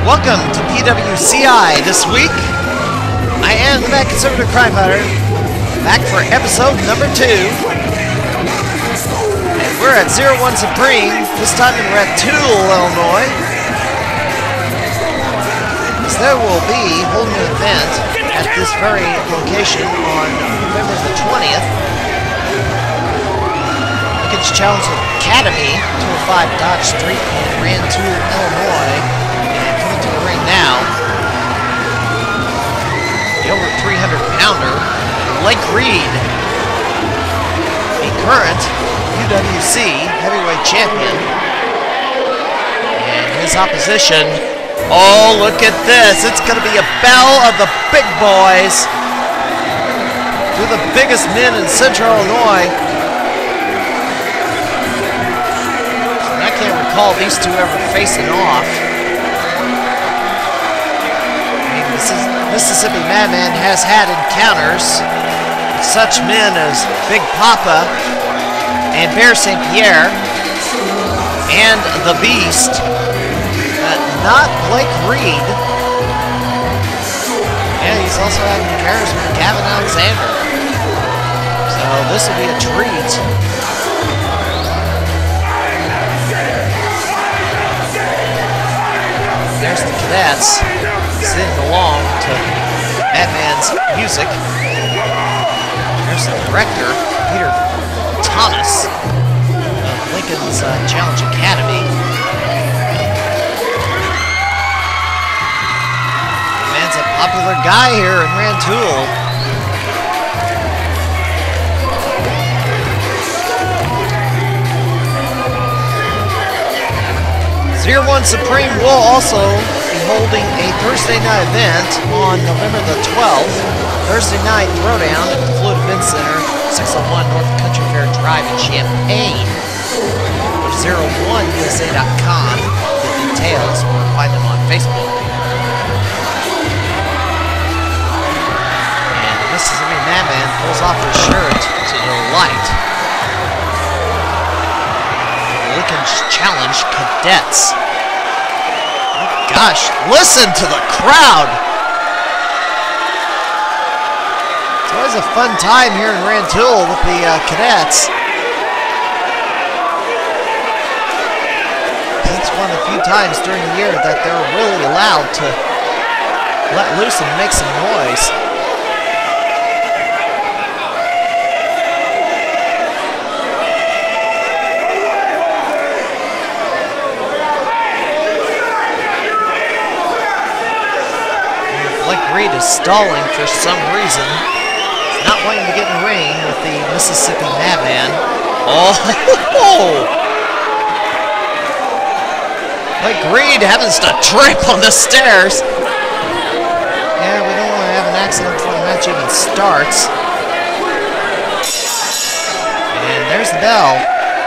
Welcome to PWCI this week. I am the Mad Conservative Crime Fighter, back for episode number 2. And we're at 01 Supreme, this time in Rantoul, Illinois. As there will be holding an event at this very location on November the 20th. Lincoln's Challenge Academy, 205 Dodge Street in Rantoul, Illinois. To the ring now, the over 300-pounder, Blake Reed, the current PWC heavyweight champion, and his opposition. Oh, look at this! It's going to be a battle of the big boys, two of the biggest men in Central Illinois. And I can't recall these two ever facing off. Mississippi Madman has had encounters with such men as Big Papa and Bear St. Pierre and the Beast, but not Blake Reed. And he's also had encounters with Gavin Alexander. So this will be a treat. There's the cadets sitting along to Madman's music. There's the director, Peter Thomas, of Lincoln's Challenge Academy. The man's a popular guy here in Rantoul. 01 Supreme will also be holding a Thursday night event on November the 12th. Thursday night throwdown at the Fluid Event Center, 601 North Country Fair Drive in Champaign. Go to 01USA.com for details or find them on Facebook. And the Mississippi Madman pulls off his shirt to the light. Lincoln's Challenge cadets. Oh gosh, listen to the crowd! It's always a fun time here in Rantoul with the cadets. It's one of the few times during the year that they're really allowed to let loose and make some noise. Reed is stalling for some reason. He's not wanting to get in the ring with the Mississippi Madman. Oh! Blake Reed happens to trip on the stairs. Yeah, we don't want to have an accident before the match even starts. And there's the bell.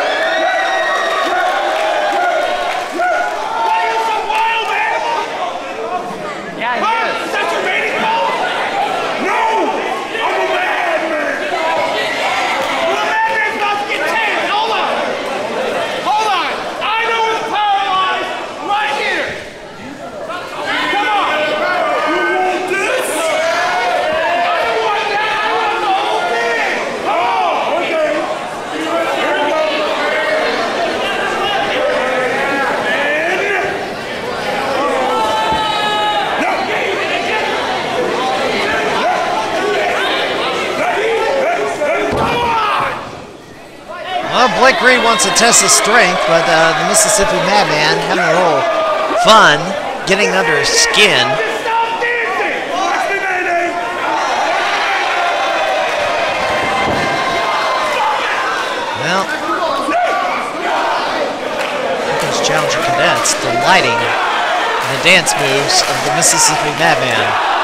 Well, Blake Reed wants to test his strength, but the Mississippi Madman having a little fun getting under his skin. Well, Lincoln's Challenger cadets delighting in the dance moves of the Mississippi Madman.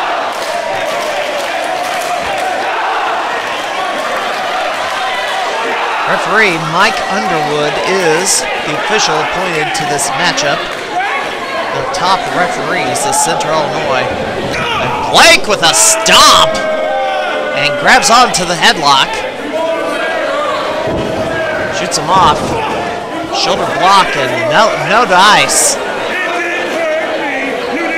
Referee Mike Underwood is the official appointed to this matchup. The top referees of Central Illinois. And Blake with a stomp and grabs onto the headlock. Shoots him off. Shoulder block and no dice.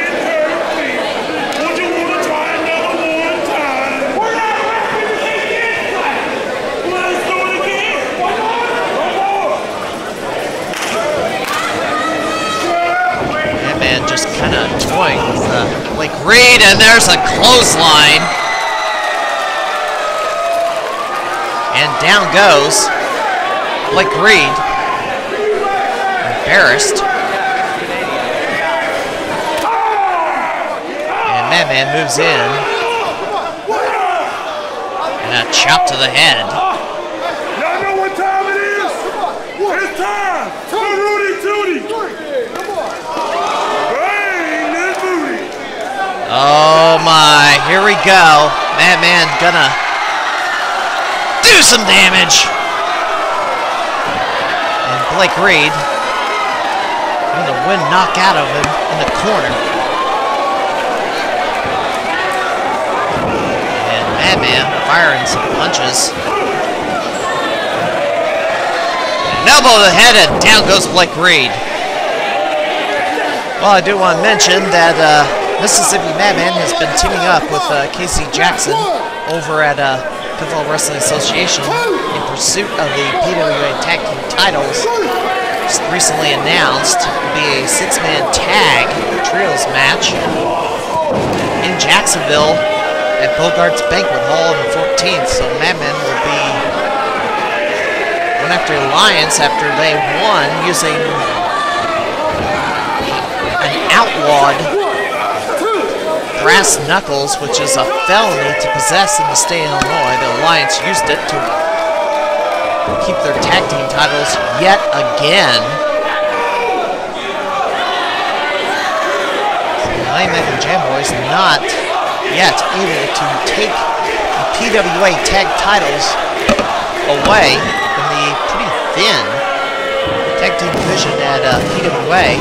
toying with Blake Reed, and there's a clothesline. And down goes Blake Reed, embarrassed. And Madman moves in. And a chop to the head. Y'all know what time it is? It's time for Rudy Tooty. Bring this booty. Oh my, here we go. Madman gonna do some damage. And Blake Reed getting the wind knocked out of him in the corner. And Madman firing some punches. An elbow to the head, and down goes Blake Reed. Well, I do want to mention that Mississippi Madman has been teaming up with Casey Jackson over at Pitfall Wrestling Association in pursuit of the PWCI Tag Team titles. Just recently announced to be a 6-man tag trios match in Jacksonville at Bogart's Banquet Hall on the 14th. So Madman will be going after Alliance after they won using an outlawed brass knuckles, which is a felony to possess in the state of Illinois. The Alliance used it to keep their tag team titles yet again. So the Maymaker Jam Boys not yet able to take the PWA tag titles away from the pretty thin tag team division at PWA.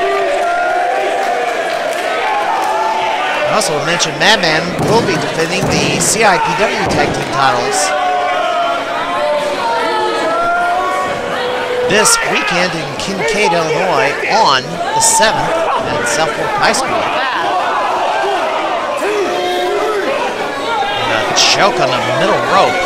I also mentioned Madman will be defending the CIPW tag team titles this weekend in Kincaid, Illinois on the 7th at South Fork High School. And a choke on the middle rope.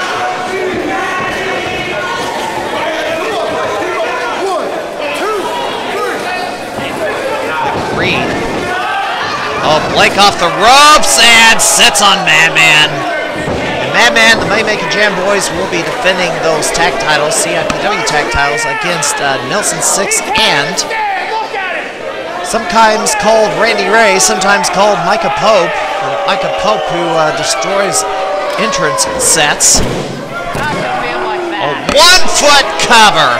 Reed. Oh, Blake off the ropes and sits on Madman. And Madman, the Maymaker Jam Boys, will be defending those tag titles, CIPW tag titles, against Nelson Six and sometimes called Randy Ray, sometimes called Micah Pope. Micah Pope, who destroys entrance sets. A 1-foot cover.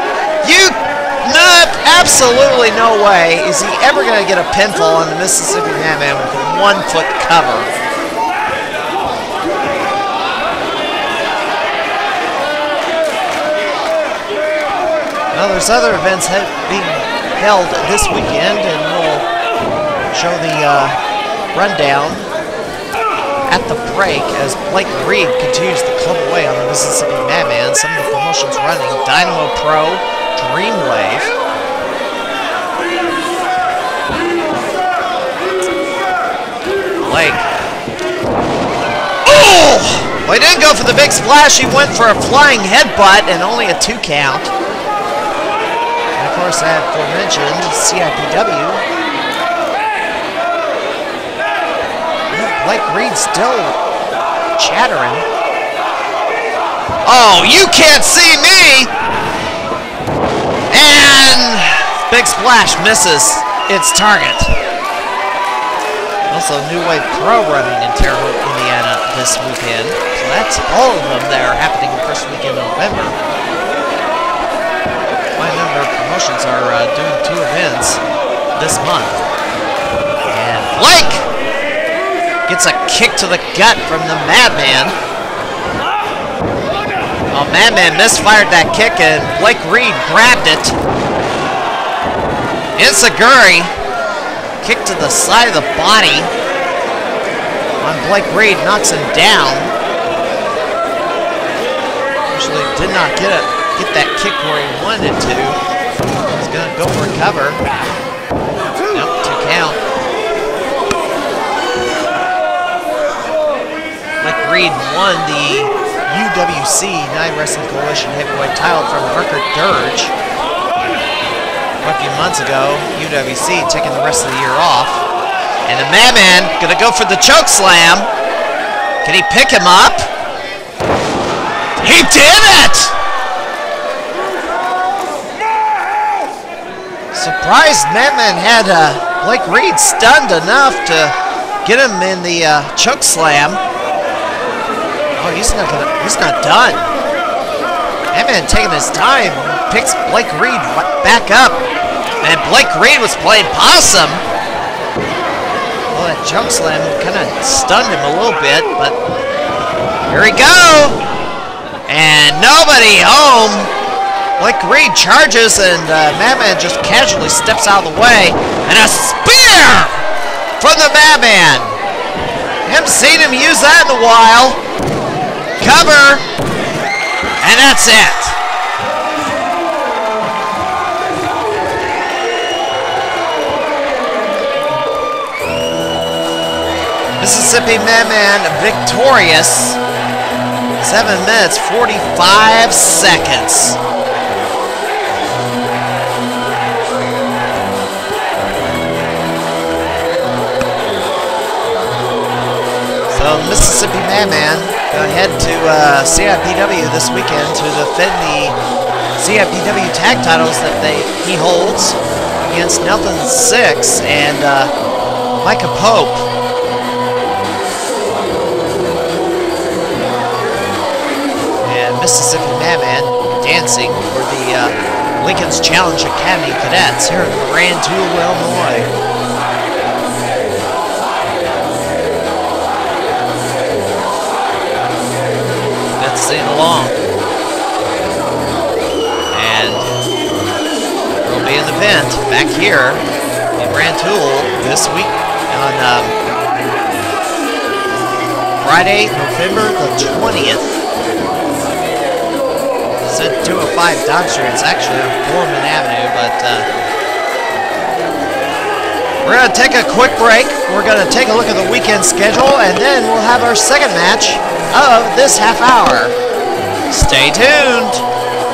Absolutely no way is he ever going to get a pinfall on the Mississippi Madman with a 1-foot cover. Well, there's other events being held this weekend, and we'll show the rundown at the break as Blake Reed continues to club away on the Mississippi Madman. Some of the promotions running: Dynamo Pro, Dreamwave. Blake. Oh! Well, he didn't go for the big splash. He went for a flying headbutt and only a 2 count. And of course, that aforementioned CIPW. Blake Reed still chattering. Oh, you can't see me! And big splash misses its target. Also, New Wave Pro running in Terre Haute, Indiana this weekend. So that's all of them that are happening the first weekend of November. Quite a number of promotions are doing 2 events this month. And Blake gets a kick to the gut from the Madman. Oh, Madman misfired that kick and Blake Reed grabbed it. Enziguri. Kick to the side of the body on Blake Reed, knocks him down. Actually did not get that kick where he wanted to. He's going to go for a cover. Nope, 2 count. Blake Reed won the UWC United Wrestling Coalition Heavyweight title from Parker Dirge. a few months ago. UWC taking the rest of the year off. And the Madman gonna go for the choke slam. Can he pick him up? He did it! Surprised Madman had Blake Reed stunned enough to get him in the choke slam. Oh, he's not done. Madman taking his time, picks Blake Reed back up, and Blake Reed was playing possum. Well, that choke slam kind of stunned him a little bit, but here we go, and nobody home. Blake Reed charges, and Madman just casually steps out of the way, and a spear from the Madman. Haven't seen him use that in a while. Cover, and that's it. Mississippi Madman victorious. 7 minutes, 45 seconds. So Mississippi Madman going to head to CIPW this weekend to defend the CIPW tag titles that he holds against Nelson Six and Micah Pope. And Mississippi Madman dancing for the Lincoln's Challenge Academy cadets here in Rantoul, Illinois. Sing along, and there will be an event back here in Rantoul this week on Friday, November the 20th. It's at 205 Dodge Street. It's actually on Foreman Avenue, but we're going to take a quick break. We're going to take a look at the weekend schedule, and then we'll have our second match of this half hour. Stay tuned.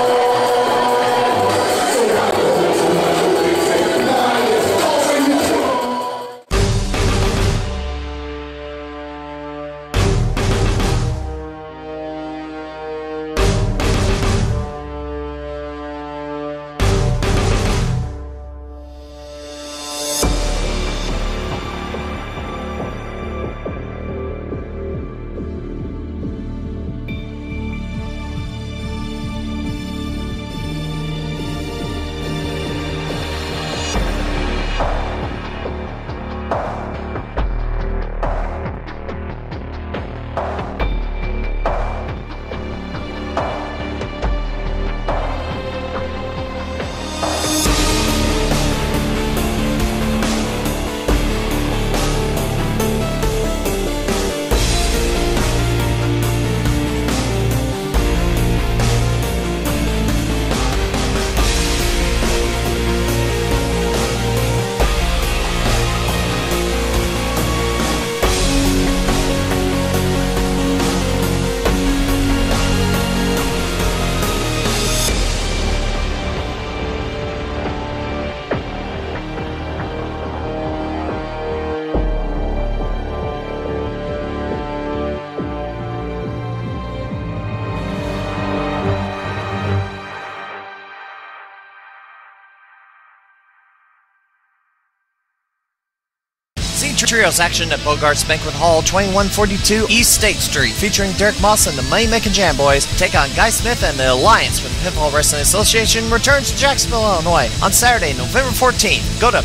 Trios action at Bogart's Banquet Hall, 2142 East State Street, featuring Derek Moss and the Moneymaking Jam Boys take on Guy Smith, and the Alliance with the Pinfall Wrestling Association returns to Jacksonville, Illinois on Saturday, November 14th. Go to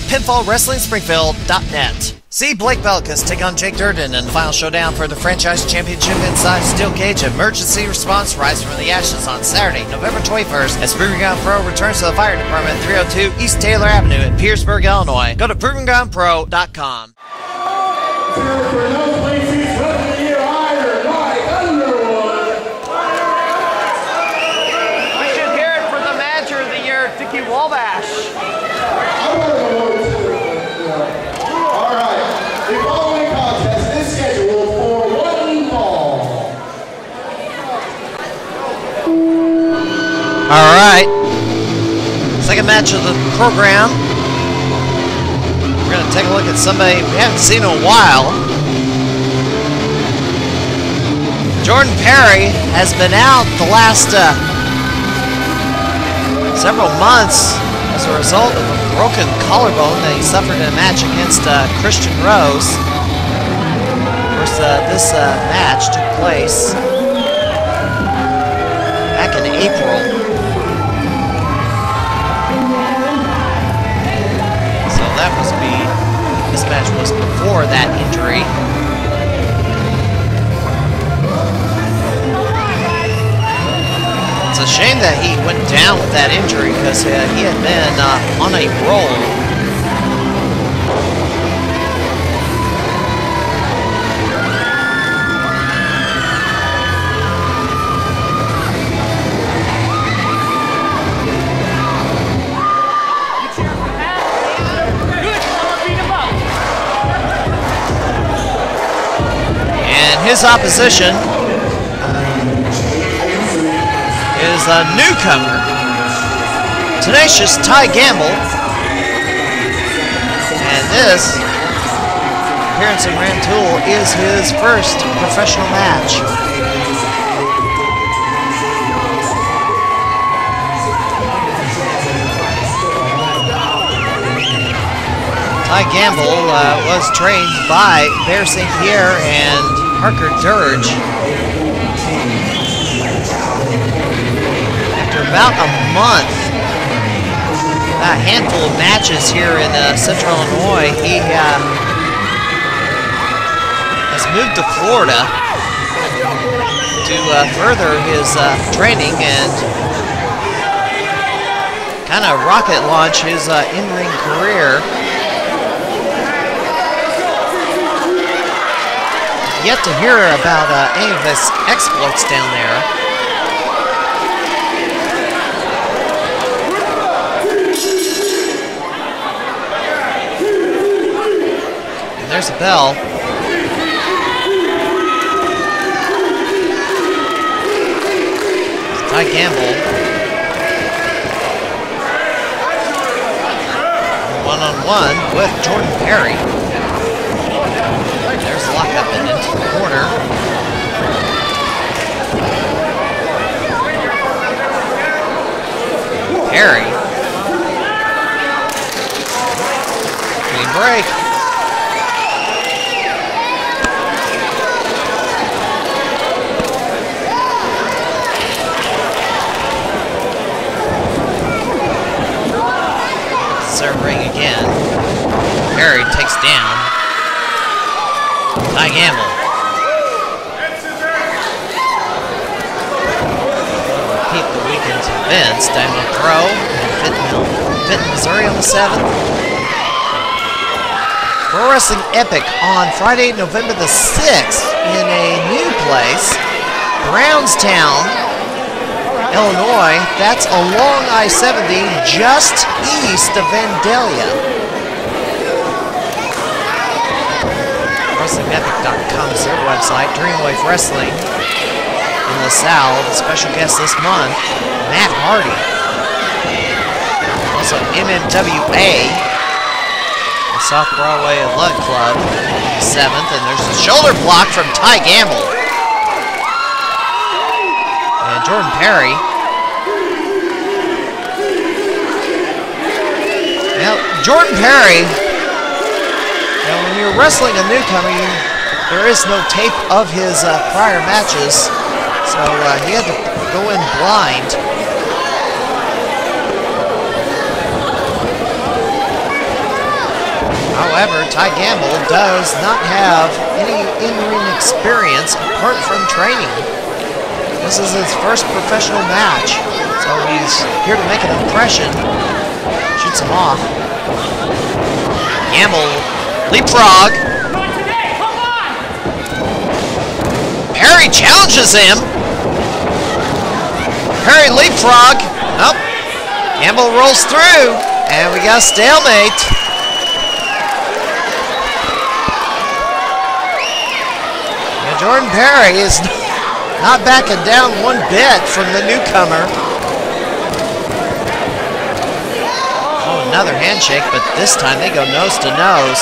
pinfallwrestlingspringfield.net. See Blake Belkis take on Jake Durden in the final showdown for the Franchise Championship inside Steel Cage Emergency Response Rise from the Ashes on Saturday, November 21st as Proving Ground Pro returns to the Fire Department 302 East Taylor Avenue in Petersburg, Illinois. Go to ProvingGroundPro.com. For no places of the year either, Mike Underwood. We should hear it for the manager of the year, Dickie Wabash. I want to go all right. The following contest is scheduled for one fall. All right. Second match match of the program. We're going to take a look at somebody we haven't seen in a while. Jordan Perry has been out the last several months as a result of a broken collarbone that he suffered in a match against Christian Rose. Of course, this match took place back in April. So that must be, this match was before that injury. It's a shame that he went down with that injury because he had been on a roll. And his opposition is a newcomer, Tenacious Ty Gamble, and this appearance in Rantoul is his first professional match. Ty Gamble was trained by Bear St. Pierre and Parker Dirge. About a month, a handful of matches here in Central Illinois, he has moved to Florida to further his training and kind of rocket launch his in-ring career. Yet to hear about any of his exploits down there. There's a bell. It's Ty Gamble. One-on-one with Jordan Perry. There's a lockup into the corner. Perry. Clean break. Ring again. Perry takes down Ty Gamble. Keep the weekend's events. Diamond Pro in Fenton, Missouri on the 7th. Pro Wrestling Epic on Friday, November the 6th in a new place, Brownstown, Illinois. That's along I-70, just east of Vandalia. WrestlingEpic.com is their website. Dreamwave Wrestling in LaSalle. The special guest this month, Matt Hardy. Also MMWA, the South Broadway Lug Club, 7th. And there's a shoulder block from Ty Gamble. And Jordan Perry. Now, Jordan Perry, when you're wrestling a newcomer, there is no tape of his prior matches, so he had to go in blind. However, Ty Gamble does not have any in-ring experience apart from training. This is his first professional match, so he's here to make an impression. Shoots him off. Gamble, leapfrog. Perry challenges him. Perry leapfrog. Nope. Gamble rolls through, and we got a stalemate. And Jordan Perry is not backing down one bit from the newcomer. another handshake, but this time they go nose to nose.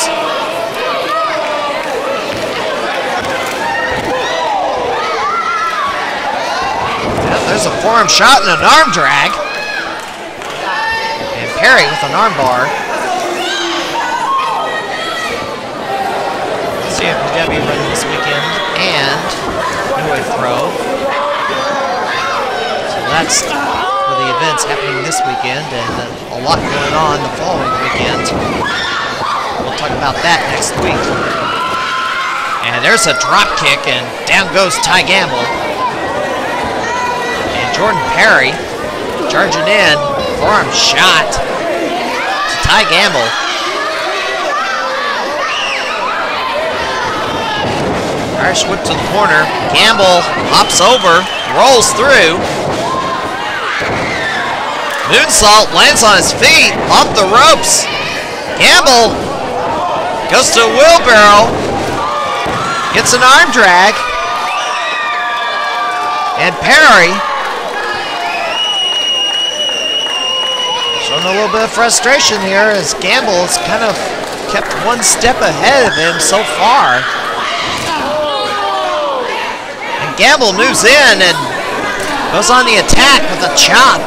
Yep, there's a forearm shot and an arm drag. And Perry with an arm bar. CMPW running this weekend and New Wave Pro. So that's for the events happening this weekend, and a lot going on the following weekend. We'll talk about that next week. And there's a drop kick, and down goes Ty Gamble. And Jordan Perry charging in, forearm shot to Ty Gamble. Irish whip to the corner. Gamble hops over, rolls through. Moonsault lands on his feet, off the ropes. Gamble goes to a wheelbarrow, gets an arm drag. And Perry showing a little bit of frustration here as Gamble has kind of kept one step ahead of him so far. Gamble moves in and goes on the attack with a chop.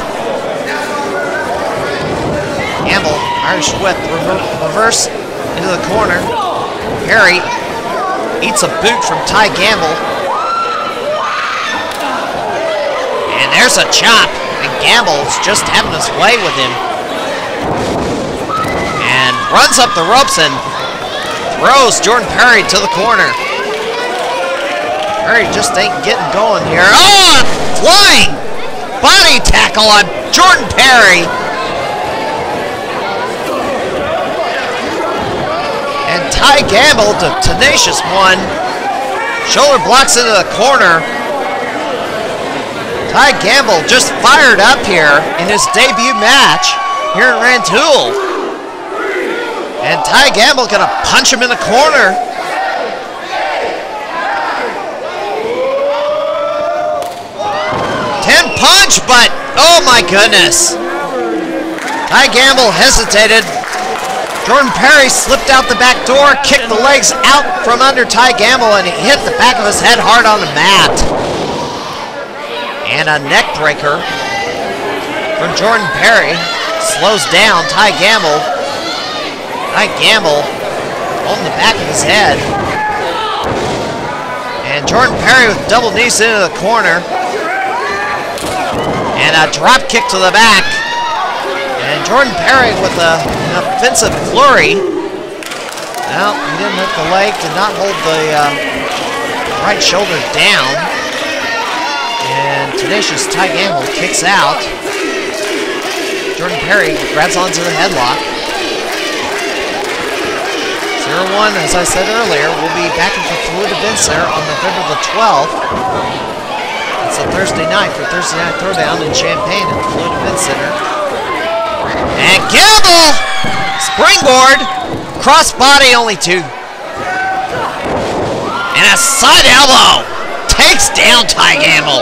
Gamble, Irish whip, reverse into the corner. Perry eats a boot from Ty Gamble. And there's a chop, and Gamble's just having his way with him. And runs up the ropes and throws Jordan Perry to the corner. Perry just ain't getting going here. Oh, flying body tackle on Jordan Perry. And Ty Gamble to Tenacious one. Shoulder blocks into the corner. Ty Gamble just fired up here in his debut match here in Rantoul. And Ty Gamble gonna punch him in the corner. 10 punch, but oh my goodness. Ty Gamble hesitated. Jordan Perry slipped out the back door, kicked the legs out from under Ty Gamble, and he hit the back of his head hard on the mat. And a neck breaker from Jordan Perry slows down Ty Gamble. Ty Gamble holding the back of his head. And Jordan Perry with double knees into the corner. And a drop kick to the back. And Jordan Perry with an offensive flurry. Well, he didn't hit the leg, did not hold the right shoulder down. And Tenacious Ty Gamble kicks out. Jordan Perry grabs onto the headlock. 0-1, as I said earlier, will be back at the Fluid Event Center on November the 12th. It's a Thursday night for Thursday Night Throwdown in Champaign at the Fluid Event Center. And Gamble! Springboard! Crossbody only 2. And a side elbow! Takes down Ty Gamble.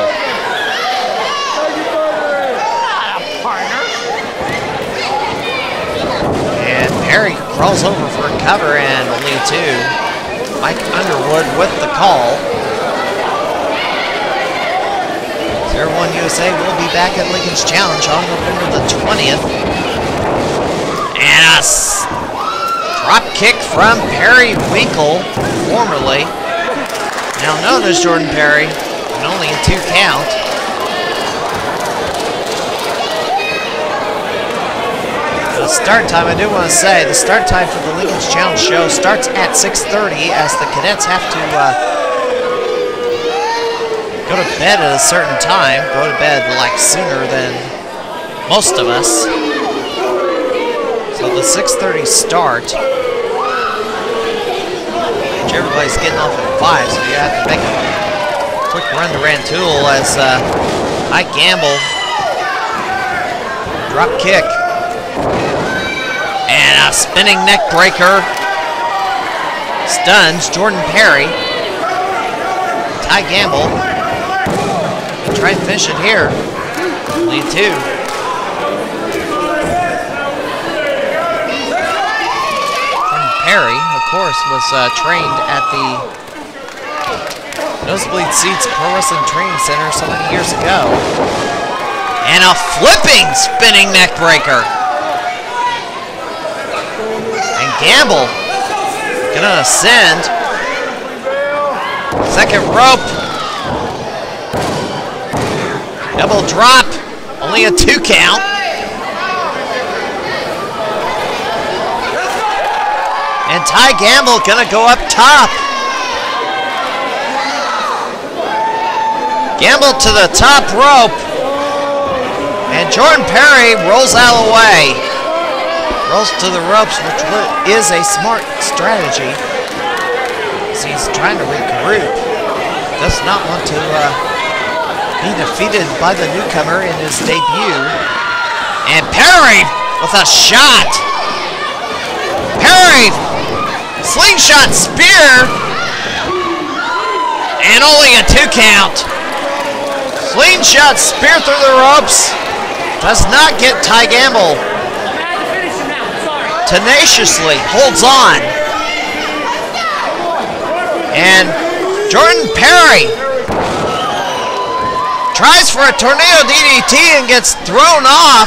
And Perry crawls over for a cover and only 2. Mike Underwood with the call. 0-1 USA will be back at Lincoln's Challenge on November the 20th. And a drop kick from Perry Winkle, formerly now known as Jordan Perry, and only a 2 count. The start time, I do want to say, the start time for the Lincoln's Challenge show starts at 6:30 as the cadets have to go to bed at a certain time, go to bed like sooner than most of us. So the 6:30 start, which everybody's getting off at 5, so you have to make a quick run to Rantoul as Ty Gamble, drop kick, and a spinning neck breaker, stuns Jordan Perry. Ty Gamble try and finish it here. Lead 2. Perry, of course, was trained at the Nosebleed Seats Pro Wrestling Training Center so many years ago. And a flipping spinning neck breaker. And Gamble gonna ascend. Second rope. Double drop. Only a 2 count. And Ty Gamble gonna go up top. Gamble to the top rope. And Jordan Perry rolls out of the way. Rolls to the ropes, which is a smart strategy. So he's trying to regroup. Does not want to be defeated by the newcomer in his debut. And Perry with a shot. Perry, slingshot spear. And only a 2 count. Slingshot spear through the ropes. Does not get Ty Gamble. Tenaciously holds on. And Jordan Perry tries for a tornado DDT and gets thrown off.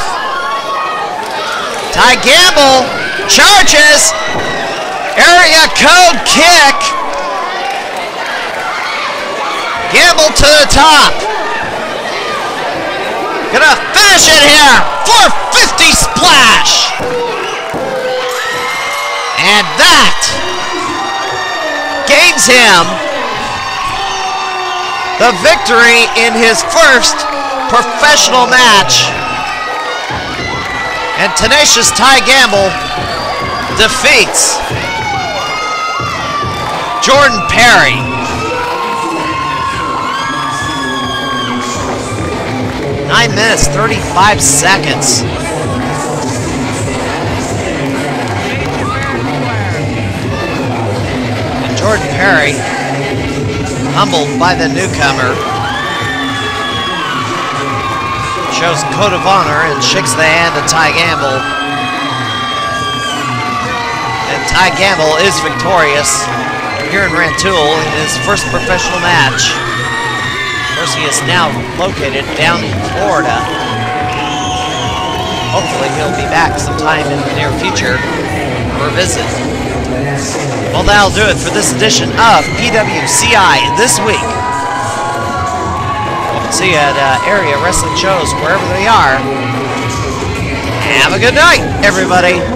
Ty Gamble charges. Area code kick. Gamble to the top. Gonna finish it here. 450 splash. And that gains him the victory in his first professional match. And Tenacious Ty Gamble defeats Jordan Perry. 9 minutes, 35 seconds. And Jordan Perry, humbled by the newcomer, shows code of honor and shakes the hand of Ty Gamble. And Ty Gamble is victorious here in Rantoul in his first professional match. Of course, he is now located down in Florida. Hopefully, he'll be back sometime in the near future for a visit. Well, that'll do it for this edition of PWCI This Week. We'll see you at area wrestling shows wherever they are. Have a good night, everybody.